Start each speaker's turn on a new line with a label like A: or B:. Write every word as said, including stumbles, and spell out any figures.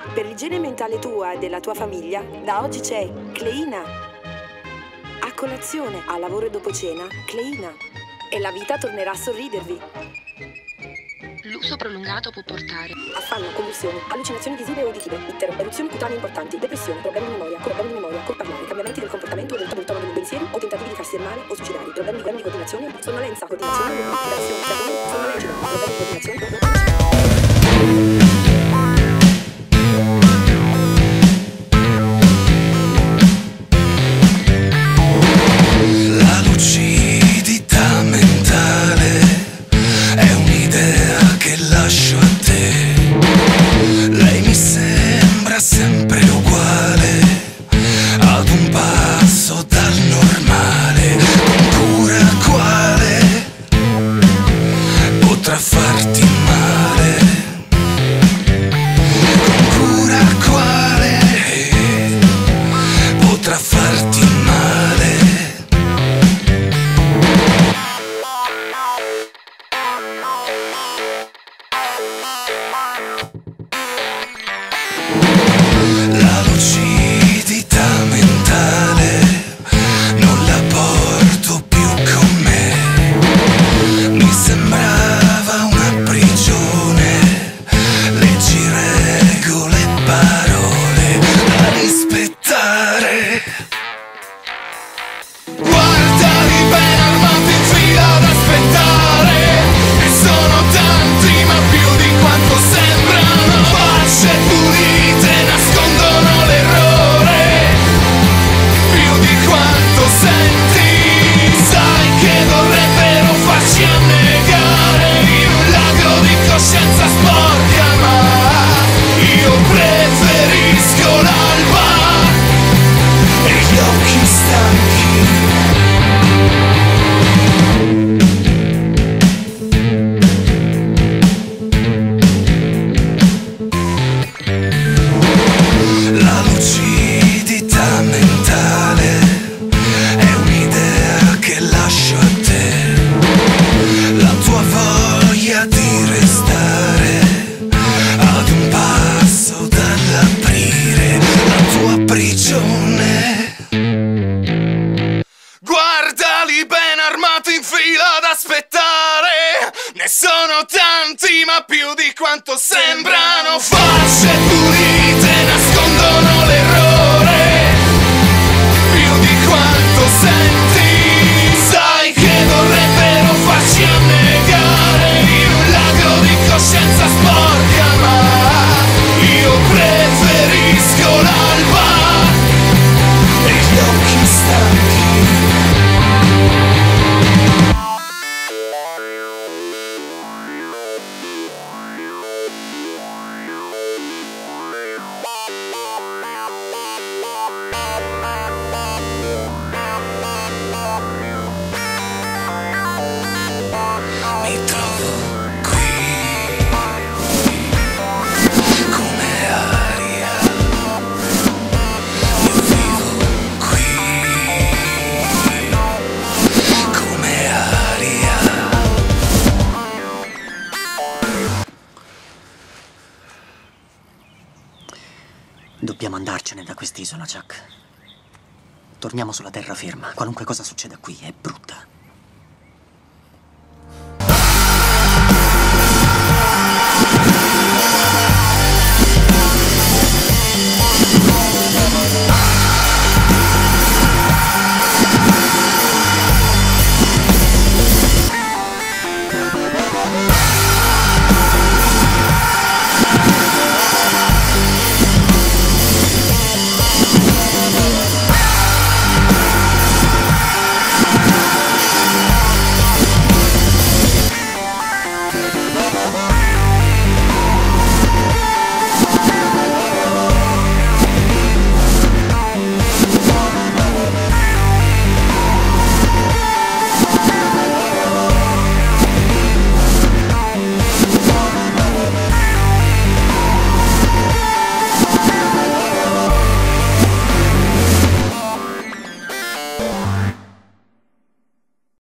A: Per l'igiene mentale tua e della tua famiglia, da oggi c'è Cleina. A colazione, a lavoro e dopo cena, Cleina. E la vita tornerà a sorridervi.
B: L'uso prolungato può portare
A: Affanno, convulsioni, allucinazioni visive e uditive, ittero, eruzioni cutanee importanti, depressione, problemi di memoria, problemi di memoria, col parlare, cambiamenti del comportamento o del tono dei pensieri o tentativi di farsi del male o suicidari, problemi di grandi coordinazione, sonnolenza, coordinazione, ispirazione, sermone, sonnolenza, problemi di coordinazione.
C: La lucidità mentale è un'idea che lascio a te. Lei mi sembra sempre uguale, ad un passo dal normale. Con cura quale potrà farti male? Con cura quale potrà farti male? La lucidità mentale non la porto più con me. Mi sembrava una prigione, leggi regole e parole da rispettare. Guardali ben armati in fila ad aspettare, e sono tanti ma più di quanto sembrano. Facce pulite nascondono l'errore, più di quanto senti. Sai che vorrebbero farci annegare in un lago di coscienza sporca, ma io preferisco l'alba e gli occhi stanchi. La lucidità mentale è un'idea che lascio a te. La tua voglia di restare ad un passo dall'aprire la tua prigione. Guardali ben armati in fila ad aspettare, ne sono tanti ma più di quanto sembrano. Facce pulite nascondono l'errore, più di quanto senti. Sai che vorrebbero farci annegare in un lago di coscienza sporca, ma io preferisco l'alba e gli occhi stanchi. Mi trovo qui come aria, io vivo qui come aria.
D: Dobbiamo andarcene da quest'isola, Chuck. Torniamo sulla terraferma. Qualunque cosa succeda qui è brutta.